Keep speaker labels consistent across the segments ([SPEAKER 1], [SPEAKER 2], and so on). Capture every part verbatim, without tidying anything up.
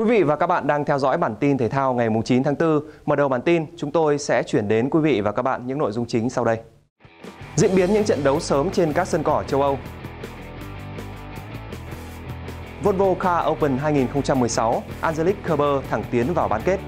[SPEAKER 1] Quý vị và các bạn đang theo dõi bản tin thể thao ngày chín tháng tư. Mở đầu bản tin, chúng tôi sẽ chuyển đến quý vị và các bạn những nội dung chính sau đây. Diễn biến những trận đấu sớm trên các sân cỏ châu Âu. Volvo Car Open hai nghìn không trăm mười sáu, Angelique Kerber thẳng tiến vào bán kết.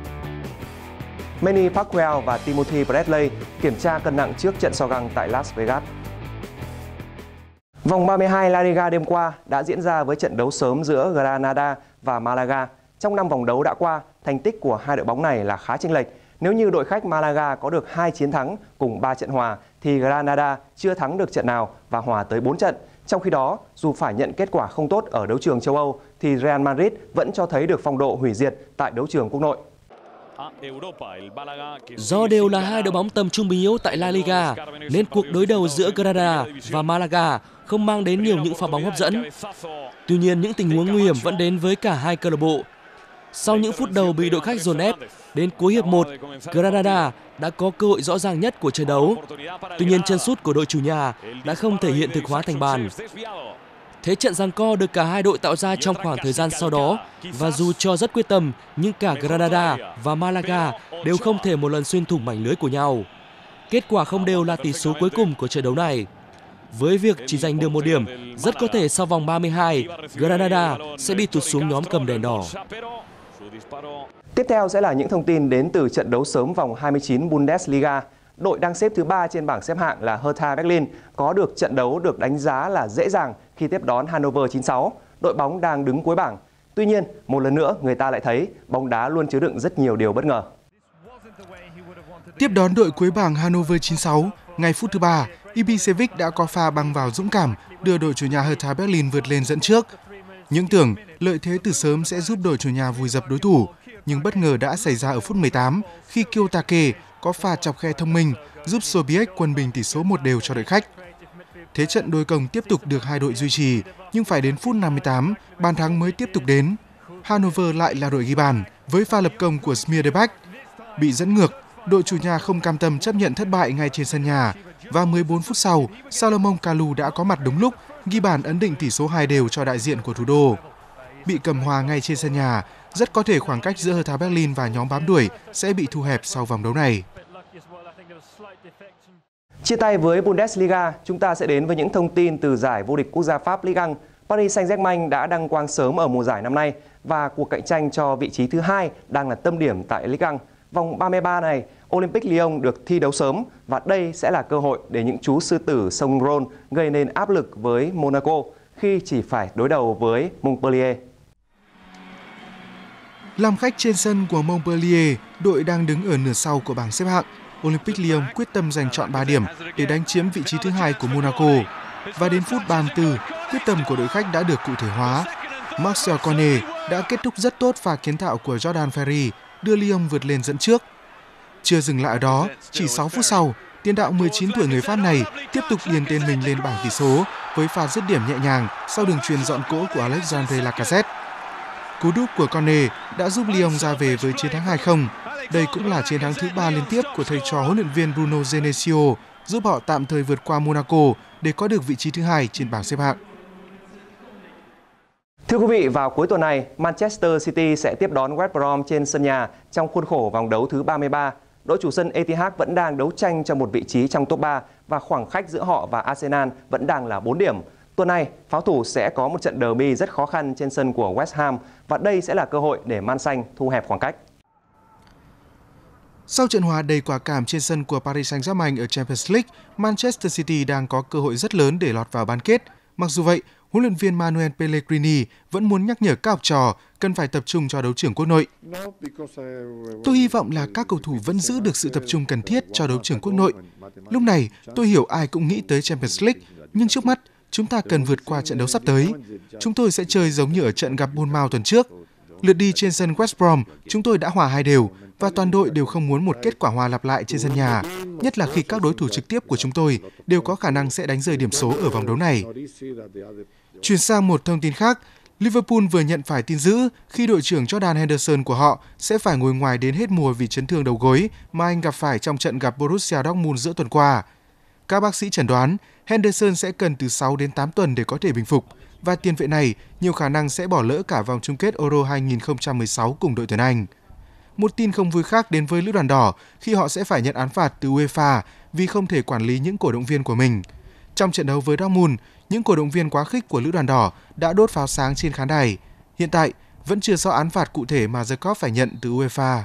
[SPEAKER 1] Manny Pacquiao và Timothy Bradley kiểm tra cân nặng trước trận so găng tại Las Vegas. Vòng ba mươi hai La Liga đêm qua đã diễn ra với trận đấu sớm giữa Granada và Malaga. Trong năm vòng đấu đã qua, thành tích của hai đội bóng này là khá chênh lệch. Nếu như đội khách Malaga có được hai chiến thắng cùng ba trận hòa, thì Granada chưa thắng được trận nào và hòa tới bốn trận. Trong khi đó, dù phải nhận kết quả không tốt ở đấu trường châu Âu, thì Real Madrid vẫn cho thấy được phong độ hủy diệt tại đấu trường quốc nội.
[SPEAKER 2] Do đều là hai đội bóng tầm trung bình yếu tại La Liga, nên cuộc đối đầu giữa Granada và Malaga không mang đến nhiều những pha bóng hấp dẫn. Tuy nhiên, những tình huống nguy hiểm vẫn đến với cả hai câu lạc bộ. Sau những phút đầu bị đội khách dồn ép, đến cuối hiệp một, Granada đã có cơ hội rõ ràng nhất của trận đấu. Tuy nhiên, chân sút của đội chủ nhà đã không thể hiện thực hóa thành bàn. Thế trận giằng co được cả hai đội tạo ra trong khoảng thời gian sau đó, và dù cho rất quyết tâm, nhưng cả Granada và Malaga đều không thể một lần xuyên thủng mảnh lưới của nhau. Kết quả không đều là tỷ số cuối cùng của trận đấu này. Với việc chỉ giành được một điểm, rất có thể sau vòng ba mươi hai, Granada sẽ bị tụt xuống nhóm cầm đèn đỏ.
[SPEAKER 1] Tiếp theo sẽ là những thông tin đến từ trận đấu sớm vòng hai mươi chín Bundesliga. Đội đang xếp thứ ba trên bảng xếp hạng là Hertha Berlin có được trận đấu được đánh giá là dễ dàng khi tiếp đón Hannover chín sáu. Đội bóng đang đứng cuối bảng. Tuy nhiên, một lần nữa người ta lại thấy bóng đá luôn chứa đựng rất nhiều điều bất ngờ.
[SPEAKER 3] Tiếp đón đội cuối bảng Hannover chín sáu, ngay phút thứ ba, Ibisevic đã có pha băng vào dũng cảm đưa đội chủ nhà Hertha Berlin vượt lên dẫn trước. Những tưởng lợi thế từ sớm sẽ giúp đội chủ nhà vùi dập đối thủ, nhưng bất ngờ đã xảy ra ở phút mười tám khi Kiyotake có pha chọc khe thông minh giúp Sobiech quân bình tỷ số một đều cho đội khách. Thế trận đối công tiếp tục được hai đội duy trì, nhưng phải đến phút năm mươi tám, bàn thắng mới tiếp tục đến. Hannover lại là đội ghi bàn với pha lập công của Schmierbach. Bị dẫn ngược, đội chủ nhà không cam tâm chấp nhận thất bại ngay trên sân nhà, và mười bốn phút sau, Salomon Kalou đã có mặt đúng lúc, ghi bàn ấn định tỷ số hai đều cho đại diện của thủ đô. Bị cầm hòa ngay trên sân nhà, rất có thể khoảng cách giữa Hertha Berlin và nhóm bám đuổi sẽ bị thu hẹp sau vòng đấu này.
[SPEAKER 1] Chia tay với Bundesliga, chúng ta sẽ đến với những thông tin từ giải vô địch quốc gia Pháp Ligue một. Paris Saint-Germain đã đăng quang sớm ở mùa giải năm nay và cuộc cạnh tranh cho vị trí thứ hai đang là tâm điểm tại Ligue một. Vòng ba mươi ba này, Olympique Lyon được thi đấu sớm và đây sẽ là cơ hội để những chú sư tử sông Rhône gây nên áp lực với Monaco khi chỉ phải đối đầu với Montpellier.
[SPEAKER 3] Làm khách trên sân của Montpellier, đội đang đứng ở nửa sau của bảng xếp hạng. Olympique Lyon quyết tâm giành trọn ba điểm để đánh chiếm vị trí thứ hai của Monaco. Và đến phút ba mươi tư, quyết tâm của đội khách đã được cụ thể hóa. Marcel Cornet đã kết thúc rất tốt pha kiến tạo của Jordan Ferri, đưa Lyon vượt lên dẫn trước. Chưa dừng lại ở đó, chỉ sáu phút sau, tiền đạo mười chín tuổi người Pháp này tiếp tục điền tên mình lên bảng tỷ số với pha dứt điểm nhẹ nhàng sau đường chuyền dọn cỗ của Alexandre Lacazette. Cú đúp của Cornet đã giúp Lyon ra về với chiến thắng hai không. Đây cũng là chiến thắng thứ ba liên tiếp của thầy trò huấn luyện viên Bruno Genesio, giúp họ tạm thời vượt qua Monaco để có được vị trí thứ hai trên bảng xếp hạng.
[SPEAKER 1] Thưa quý vị, vào cuối tuần này, Manchester City sẽ tiếp đón West Brom trên sân nhà trong khuôn khổ vòng đấu thứ ba mươi ba. Đội chủ sân Etihad vẫn đang đấu tranh cho một vị trí trong top ba và khoảng cách giữa họ và Arsenal vẫn đang là bốn điểm. Tuần này, pháo thủ sẽ có một trận derby rất khó khăn trên sân của West Ham và đây sẽ là cơ hội để Man Xanh thu hẹp khoảng cách.
[SPEAKER 3] Sau trận hòa đầy quả cảm trên sân của Paris Saint-Germain ở Champions League, Manchester City đang có cơ hội rất lớn để lọt vào bán kết. Mặc dù vậy, huấn luyện viên Manuel Pellegrini vẫn muốn nhắc nhở các học trò cần phải tập trung cho đấu trường quốc nội. Tôi hy vọng là các cầu thủ vẫn giữ được sự tập trung cần thiết cho đấu trường quốc nội. Lúc này, tôi hiểu ai cũng nghĩ tới Champions League, nhưng trước mắt, chúng ta cần vượt qua trận đấu sắp tới. Chúng tôi sẽ chơi giống như ở trận gặp Bournemouth tuần trước. Lượt đi trên sân West Brom, chúng tôi đã hòa hai đều và toàn đội đều không muốn một kết quả hòa lặp lại trên sân nhà, nhất là khi các đối thủ trực tiếp của chúng tôi đều có khả năng sẽ đánh rơi điểm số ở vòng đấu này. Chuyển sang một thông tin khác, Liverpool vừa nhận phải tin dữ khi đội trưởng Jordan Henderson của họ sẽ phải ngồi ngoài đến hết mùa vì chấn thương đầu gối mà anh gặp phải trong trận gặp Borussia Dortmund giữa tuần qua. Các bác sĩ chẩn đoán Henderson sẽ cần từ sáu đến tám tuần để có thể bình phục và tiền vệ này nhiều khả năng sẽ bỏ lỡ cả vòng chung kết Euro hai không một sáu cùng đội tuyển Anh. Một tin không vui khác đến với Lữ đoàn đỏ khi họ sẽ phải nhận án phạt từ UEFA vì không thể quản lý những cổ động viên của mình. Trong trận đấu với Dortmund, những cổ động viên quá khích của Lữ đoàn đỏ đã đốt pháo sáng trên khán đài. Hiện tại, vẫn chưa rõ án phạt cụ thể mà The Cop phải nhận từ UEFA.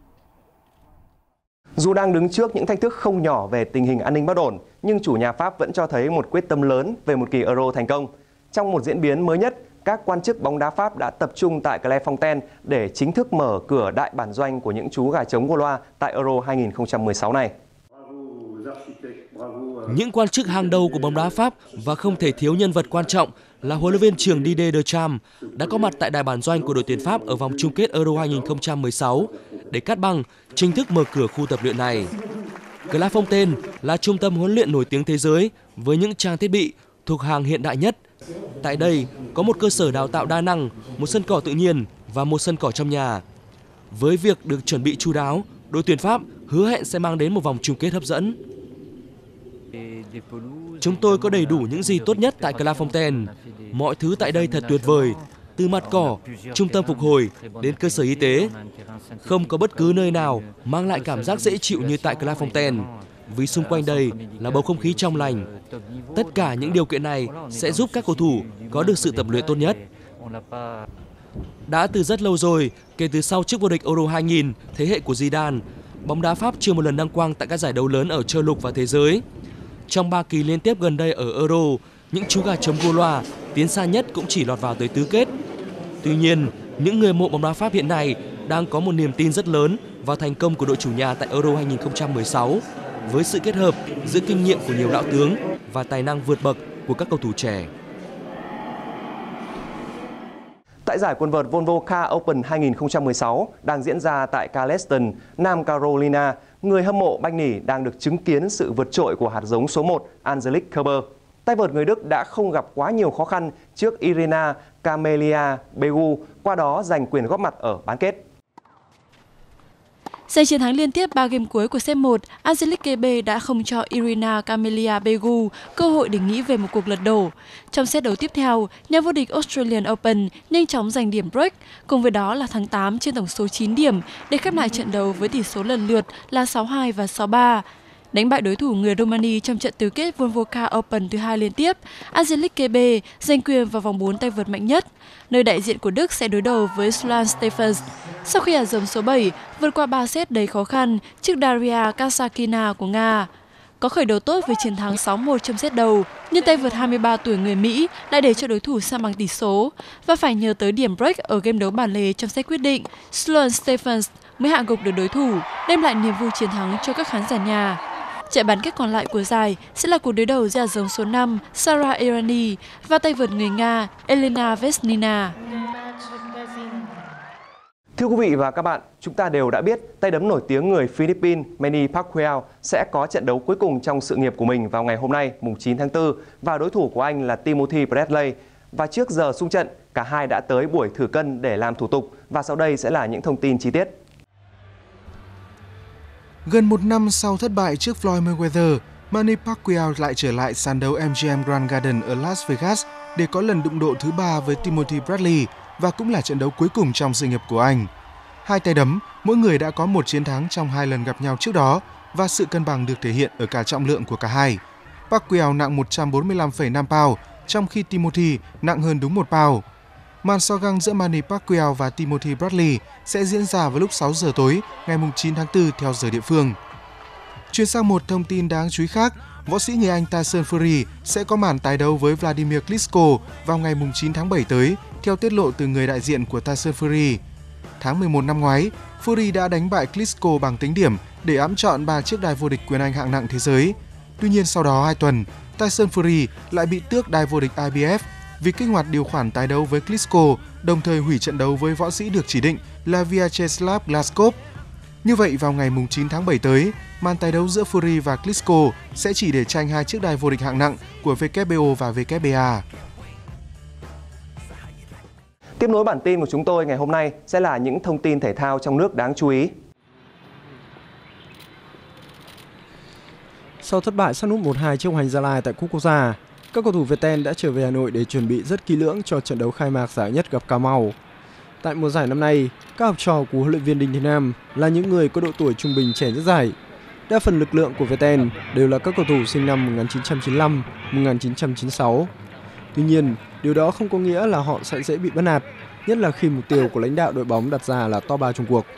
[SPEAKER 1] Dù đang đứng trước những thách thức không nhỏ về tình hình an ninh bất ổn, nhưng chủ nhà Pháp vẫn cho thấy một quyết tâm lớn về một kỳ Euro thành công. Trong một diễn biến mới nhất, các quan chức bóng đá Pháp đã tập trung tại Clairefontaine để chính thức mở cửa đại bản doanh của những chú gà trống Gaulois tại Euro hai không một sáu này.
[SPEAKER 2] Những quan chức hàng đầu của bóng đá Pháp và không thể thiếu nhân vật quan trọng là huấn luyện viên trưởng Didier Deschamps đã có mặt tại đại bản doanh của đội tuyển Pháp ở vòng chung kết Euro hai không một sáu để cắt băng chính thức mở cửa khu tập luyện này. Clairefontaine là trung tâm huấn luyện nổi tiếng thế giới với những trang thiết bị thuộc hàng hiện đại nhất. Tại đây có một cơ sở đào tạo đa năng, một sân cỏ tự nhiên và một sân cỏ trong nhà. Với việc được chuẩn bị chu đáo, đội tuyển Pháp hứa hẹn sẽ mang đến một vòng chung kết hấp dẫn. Chúng tôi có đầy đủ những gì tốt nhất tại Clairefontaine. Mọi thứ tại đây thật tuyệt vời, từ mặt cỏ, trung tâm phục hồi đến cơ sở y tế. Không có bất cứ nơi nào mang lại cảm giác dễ chịu như tại Clairefontaine, vì xung quanh đây là bầu không khí trong lành. Tất cả những điều kiện này sẽ giúp các cầu thủ có được sự tập luyện tốt nhất. Đã từ rất lâu rồi, kể từ sau chức vô địch Euro hai nghìn thế hệ của Zidane, bóng đá Pháp chưa một lần đăng quang tại các giải đấu lớn ở châu lục và thế giới. Trong ba kỳ liên tiếp gần đây ở Euro, những chú gà trống Gaulois tiến xa nhất cũng chỉ lọt vào tới tứ kết. Tuy nhiên, những người mộ bóng đá Pháp hiện nay đang có một niềm tin rất lớn vào thành công của đội chủ nhà tại Euro hai không một sáu, với sự kết hợp giữa kinh nghiệm của nhiều lão tướng và tài năng vượt bậc của các cầu thủ trẻ.
[SPEAKER 1] Tại giải quần vợt Volvo Car Open hai không một sáu đang diễn ra tại Charleston, Nam Carolina, người hâm mộ banh nỉ đang được chứng kiến sự vượt trội của hạt giống số một Angelique Kerber. Tay vợt người Đức đã không gặp quá nhiều khó khăn trước Irina Camelia Begu, qua đó giành quyền góp mặt ở bán kết.
[SPEAKER 4] Giành chiến thắng liên tiếp ba game cuối của set một, Angelique Kerber đã không cho Irina Camelia Begu cơ hội để nghĩ về một cuộc lật đổ. Trong set đấu tiếp theo, nhà vô địch Australian Open nhanh chóng giành điểm break, cùng với đó là thắng tám trên tổng số chín điểm để khép lại trận đấu với tỷ số lần lượt là sáu hai và sáu ba. Đánh bại đối thủ người Romania trong trận tứ kết Volvo Car Open thứ hai liên tiếp, Angelique Kerber giành quyền vào vòng bốn tay vợt mạnh nhất, nơi đại diện của Đức sẽ đối đầu với Sloane Stephens. Sau khi hạt giống số bảy vượt qua ba set đầy khó khăn trước Daria Kasatkina của Nga. Có khởi đầu tốt với chiến thắng sáu một trong set đầu, nhưng tay vợt hai mươi ba tuổi người Mỹ lại để cho đối thủ san bằng tỷ số và phải nhờ tới điểm break ở game đấu bản lề trong set quyết định, Sloane Stephens mới hạ gục được đối thủ, đem lại niềm vui chiến thắng cho các khán giả nhà. Trận bán kết còn lại của giải sẽ là cuộc đối đầu giữa hạt giống số năm Sara Errani và tay vợt người Nga Elena Vesnina.
[SPEAKER 1] Thưa quý vị và các bạn, chúng ta đều đã biết tay đấm nổi tiếng người Philippines Manny Pacquiao sẽ có trận đấu cuối cùng trong sự nghiệp của mình vào ngày hôm nay, mùng chín tháng tư, và đối thủ của anh là Timothy Bradley. Và trước giờ xung trận, cả hai đã tới buổi thử cân để làm thủ tục, và sau đây sẽ là những thông tin chi tiết.
[SPEAKER 3] Gần một năm sau thất bại trước Floyd Mayweather, Manny Pacquiao lại trở lại sàn đấu em giê em Grand Garden ở Las Vegas để có lần đụng độ thứ ba với Timothy Bradley và cũng là trận đấu cuối cùng trong sự nghiệp của anh. Hai tay đấm, mỗi người đã có một chiến thắng trong hai lần gặp nhau trước đó và sự cân bằng được thể hiện ở cả trọng lượng của cả hai. Pacquiao nặng một trăm bốn mươi lăm phẩy năm pound, trong khi Timothy nặng hơn đúng một pound. Màn so găng giữa Manny Pacquiao và Timothy Bradley sẽ diễn ra vào lúc sáu giờ tối ngày chín tháng tư theo giờ địa phương. Chuyển sang một thông tin đáng chú ý khác, võ sĩ người Anh Tyson Fury sẽ có màn tái đấu với Vladimir Klitschko vào ngày chín tháng bảy tới, theo tiết lộ từ người đại diện của Tyson Fury. Tháng mười một năm ngoái, Fury đã đánh bại Klitschko bằng tính điểm để ẵm trọn ba chiếc đai vô địch quyền Anh hạng nặng thế giới. Tuy nhiên sau đó hai tuần, Tyson Fury lại bị tước đai vô địch I B F vì kích hoạt điều khoản tái đấu với Klitschko, đồng thời hủy trận đấu với võ sĩ được chỉ định là Vyacheslav Glazkov. Như vậy, vào ngày chín tháng bảy tới, màn tái đấu giữa Fury và Klitschko sẽ chỉ để tranh hai chiếc đai vô địch hạng nặng của W B O và W B A.
[SPEAKER 1] Tiếp nối bản tin của chúng tôi ngày hôm nay sẽ là những thông tin thể thao trong nước đáng chú ý.
[SPEAKER 5] Sau thất bại sát nút một hai trước Hoàng Anh Gia Lai tại Cúp Quốc gia, các cầu thủ Việt Ten đã trở về Hà Nội để chuẩn bị rất kỹ lưỡng cho trận đấu khai mạc giải nhất gặp Cà Mau. Tại mùa giải năm nay, các học trò của huấn luyện viên Đinh Thế Nam là những người có độ tuổi trung bình trẻ nhất giải. Đa phần lực lượng của Việt Ten đều là các cầu thủ sinh năm một nghìn chín trăm chín mươi lăm, một nghìn chín trăm chín mươi sáu. Tuy nhiên, điều đó không có nghĩa là họ sẽ dễ bị bắt nạt, nhất là khi mục tiêu của lãnh đạo đội bóng đặt ra là top ba chung cuộc.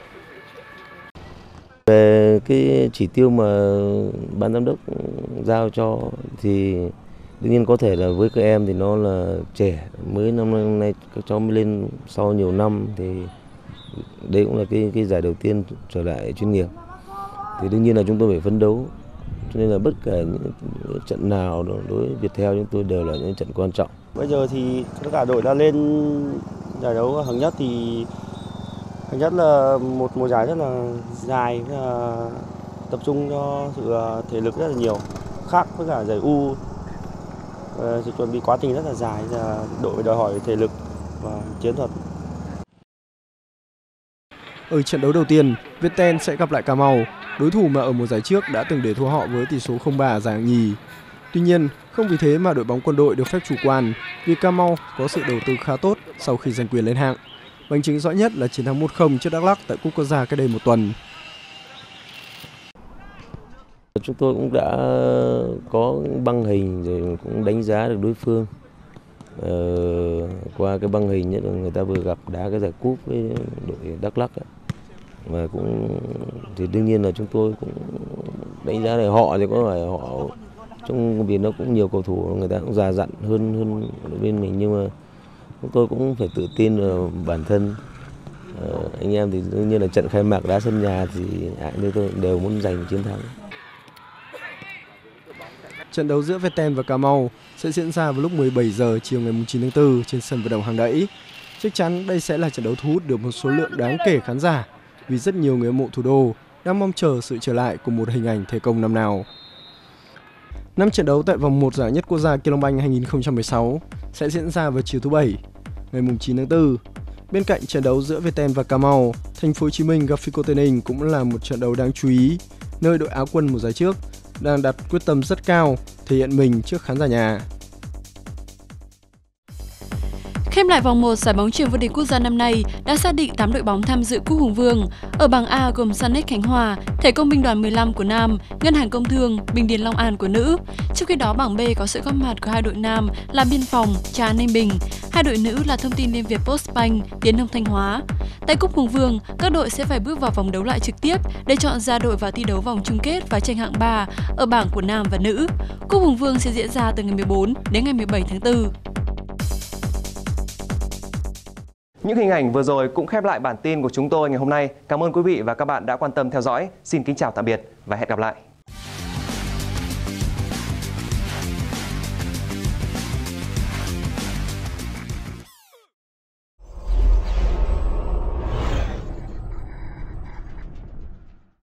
[SPEAKER 6] Về cái chỉ tiêu mà ban giám đốc giao cho thì đương nhiên có thể là với các em thì nó là trẻ, mới năm nay các cháu mới lên sau nhiều năm thì đây cũng là cái cái giải đầu tiên trở lại chuyên nghiệp. Thì đương nhiên là chúng tôi phải phấn đấu, cho nên là bất kể những trận nào đối với Viettel chúng tôi đều là những trận quan trọng.
[SPEAKER 7] Bây giờ thì tất cả đội đã lên giải đấu hạng nhất thì hạng nhất là một mùa giải rất là dài, là tập trung cho sự thể lực rất là nhiều, khác với cả giải U. Sự chuẩn bị quá trình rất là dài, là đội đòi hỏi thể lực và chiến thuật.
[SPEAKER 5] Ở trận đấu đầu tiên, Viettel sẽ gặp lại Cà Mau, đối thủ mà ở mùa giải trước đã từng để thua họ với tỷ số không ba ở giải hạng nhì. Tuy nhiên, không vì thế mà đội bóng Quân đội được phép chủ quan, vì Cà Mau có sự đầu tư khá tốt sau khi giành quyền lên hạng. Bằng chứng rõ nhất là chiến thắng một không trước Đắk Lắk tại Cúp Quốc gia cách đây một tuần.
[SPEAKER 6] Chúng tôi cũng đã có băng hình rồi cũng đánh giá được đối phương. Ờ, qua cái băng hình nhất là người ta vừa gặp đá cái giải cúp với đội Đắk Lắk ấy. Và cũng thì đương nhiên là chúng tôi cũng đánh giá là họ thì có phải họ trong công việc nó cũng nhiều cầu thủ, người ta cũng già dặn hơn hơn đội bên mình, nhưng mà chúng tôi cũng phải tự tin vào bản thân. Ờ, anh em thì đương nhiên là trận khai mạc đá sân nhà thì ai như tôi đều muốn giành chiến thắng.
[SPEAKER 5] Trận đấu giữa Viettel và Cà Mau sẽ diễn ra vào lúc mười bảy giờ chiều ngày chín tháng tư trên sân vận động Hàng Đẫy. Chắc chắn đây sẽ là trận đấu thu hút được một số lượng đáng kể khán giả, vì rất nhiều người hâm mộ thủ đô đang mong chờ sự trở lại của một hình ảnh thể công năm nào. Năm trận đấu tại vòng một giải nhất quốc gia Kielong hai nghìn không trăm mười sáu sẽ diễn ra vào chiều thứ Bảy, ngày chín tháng tư. Bên cạnh trận đấu giữa Viettel và Cà Mau, Thành phố Hồ Chí Minh gặp Phiko Tây Ninh cũng là một trận đấu đáng chú ý, nơi đội Áo quân mùa giải trước đang đặt quyết tâm rất cao thể hiện mình trước khán giả nhà.
[SPEAKER 4] Khép lại vòng một, giải bóng chuyền vô địch quốc gia năm nay đã xác định tám đội bóng tham dự Cúp Hùng Vương. Ở bảng A gồm Sanex Khánh Hòa, Thể công binh đoàn mười lăm của nam, Ngân hàng Công thương, Bình Điền Long An của nữ. Trong khi đó bảng B có sự góp mặt của hai đội nam là Biên Phòng, Trà Ninh Bình. Hai đội nữ là Thông tin Liên Việt Postbank, Tiến Thông Thanh Hóa. Tại Cúp Hùng Vương, các đội sẽ phải bước vào vòng đấu lại trực tiếp để chọn ra đội vào thi đấu vòng chung kết và tranh hạng ba ở bảng của nam và nữ. Cúp Hùng Vương sẽ diễn ra từ ngày mười bốn đến ngày mười bảy tháng tư.
[SPEAKER 1] Những hình ảnh vừa rồi cũng khép lại bản tin của chúng tôi ngày hôm nay. Cảm ơn quý vị và các bạn đã quan tâm theo dõi. Xin kính chào tạm biệt và hẹn gặp lại.